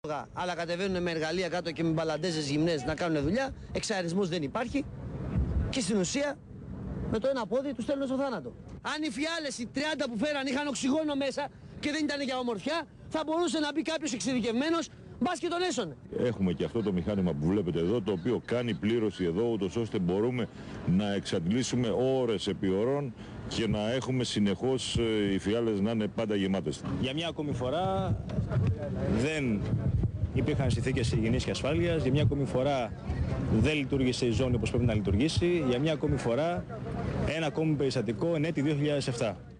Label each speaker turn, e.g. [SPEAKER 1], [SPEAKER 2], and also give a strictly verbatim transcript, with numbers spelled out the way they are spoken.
[SPEAKER 1] Αλλά κατεβαίνουν με εργαλεία κάτω και με μπαλαντέζες γυμνές να κάνουν δουλειά. Εξαερισμός δεν υπάρχει. Και στην ουσία με το ένα πόδι τους στέλνουν στο θάνατο. Αν οι φιάλες οι τριάντα που φέραν είχαν οξυγόνο μέσα και δεν ήταν για ομορφιά, θα μπορούσε να μπει κάποιος εξειδικευμένος, μπας και τον έσωνε. Έχουμε και αυτό το μηχάνημα που βλέπετε εδώ, το οποίο κάνει πλήρωση εδώ, ούτως ώστε μπορούμε να εξαντλήσουμε ώρες επί ώρων και να έχουμε συνεχώς οι φιάλες να είναι πάντα γεμάτες.
[SPEAKER 2] Για μια ακόμη φορά δεν υπήρχαν συνθήκες υγιεινής και ασφάλειας, για μια ακόμη φορά δεν λειτουργήσε η ζώνη όπως πρέπει να λειτουργήσει, για μια ακόμη φορά ένα ακόμη περιστατικό εν έτη δύο χιλιάδες επτά.